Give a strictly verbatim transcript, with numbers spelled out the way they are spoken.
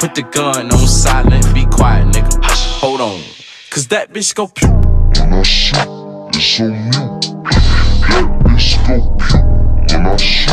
Put the gun on silent, be quiet, nigga. Hush, hold on, cause that bitch go pew. When I shoot, it's on mute. That bitch go pew. When I shoot.